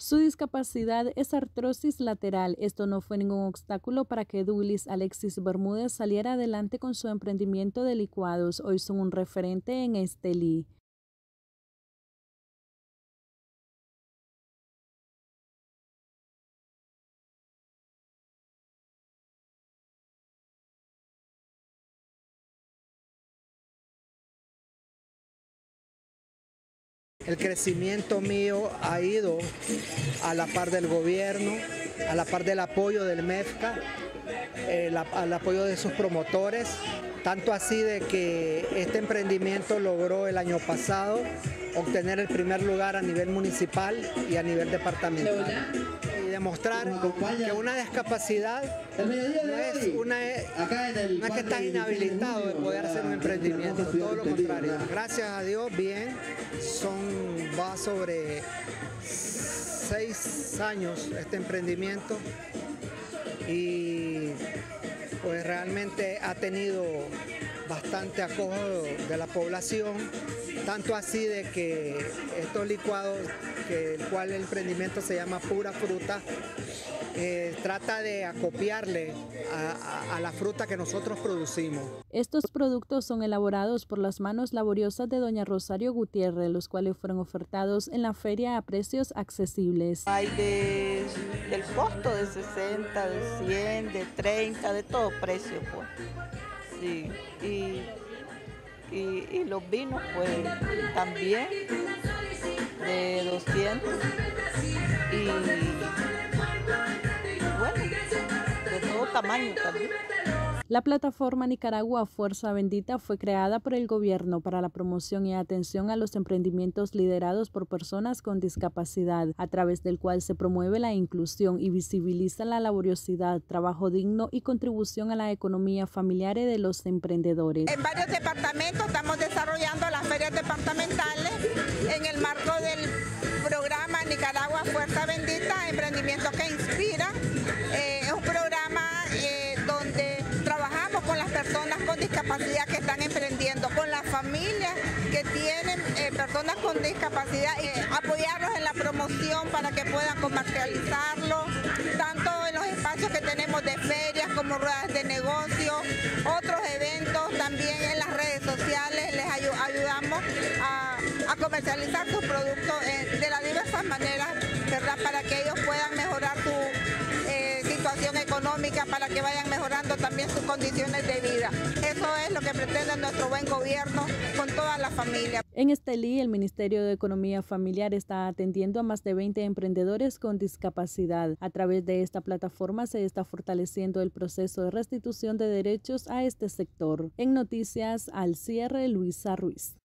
Su discapacidad es artrosis lateral. Esto no fue ningún obstáculo para que Douglis Alexis Bermúdez saliera adelante con su emprendimiento de licuados. Hoy son un referente en Estelí. El crecimiento mío ha ido a la par del gobierno, a la par del apoyo del MEFCA, al apoyo de sus promotores, tanto así de que este emprendimiento logró el año pasado obtener el primer lugar a nivel municipal y a nivel departamental. Y demostrar que una discapacidad no es que estás inhabilitado de poder hacer un emprendimiento, todo lo contrario. Gracias a Dios, bien, va sobre 6 años este emprendimiento y pues realmente ha tenido bastante acojo de la población, tanto así de que estos licuados, el cual el emprendimiento se llama Pura Fruta, trata de acopiarle a la fruta que nosotros producimos. Estos productos son elaborados por las manos laboriosas de doña Rosario Gutiérrez, los cuales fueron ofertados en la feria a precios accesibles. Hay del costo de 60, de 100, de 30, de todo precio, pues. Sí. Y los vinos, pues, también de 200 y bueno, de todo tamaño también. La plataforma Nicaragua Fuerza Bendita fue creada por el gobierno para la promoción y atención a los emprendimientos liderados por personas con discapacidad, a través del cual se promueve la inclusión y visibiliza la laboriosidad, trabajo digno y contribución a la economía familiar de los emprendedores. En varios departamentos estamos desarrollando las ferias departamentales en el marco del programa Nicaragua Fuerza Bendita, Emprendimiento que Inspira. Es un programa donde trabajamos con las personas con discapacidad que están emprendiendo, con las familias que tienen personas con discapacidad, apoyarlos en la promoción para que puedan comercializarlo, tanto en los espacios que tenemos de ferias como ruedas de negocio, otros eventos, también en las redes sociales les ayudamos a comercializar sus productos de las diversas maneras, ¿verdad? Para que ellos puedan mejorar su situación económica, para que vayan mejorando también sus condiciones de vida. Eso es lo que pretende nuestro buen gobierno con toda la familia. En Estelí, el Ministerio de Economía Familiar está atendiendo a más de 20 emprendedores con discapacidad. A través de esta plataforma se está fortaleciendo el proceso de restitución de derechos a este sector. En Noticias al Cierre, Luisa Ruiz.